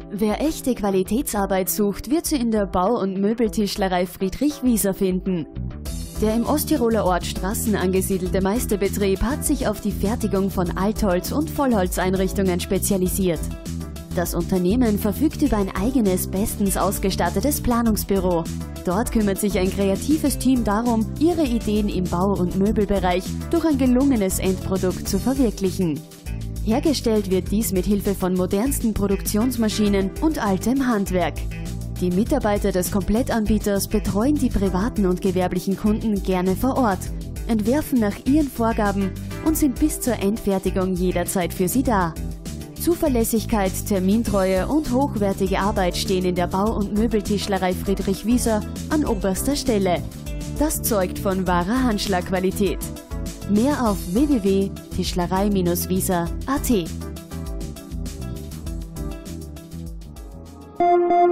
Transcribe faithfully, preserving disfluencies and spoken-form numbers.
Wer echte Qualitätsarbeit sucht, wird sie in der Bau- und Möbeltischlerei Friedrich Wieser finden. Der im Osttiroler Ort Straßen angesiedelte Meisterbetrieb hat sich auf die Fertigung von Altholz- und Vollholzeinrichtungen spezialisiert. Das Unternehmen verfügt über ein eigenes, bestens ausgestattetes Planungsbüro. Dort kümmert sich ein kreatives Team darum, ihre Ideen im Bau- und Möbelbereich durch ein gelungenes Endprodukt zu verwirklichen. Hergestellt wird dies mit Hilfe von modernsten Produktionsmaschinen und altem Handwerk. Die Mitarbeiter des Komplettanbieters betreuen die privaten und gewerblichen Kunden gerne vor Ort, entwerfen nach ihren Vorgaben und sind bis zur Endfertigung jederzeit für sie da. Zuverlässigkeit, Termintreue und hochwertige Arbeit stehen in der Bau- und Möbeltischlerei Friedrich Wieser an oberster Stelle. Das zeugt von wahrer Handschlagqualität. Mehr auf w w w punkt tischlerei Bindestrich wieser punkt a t.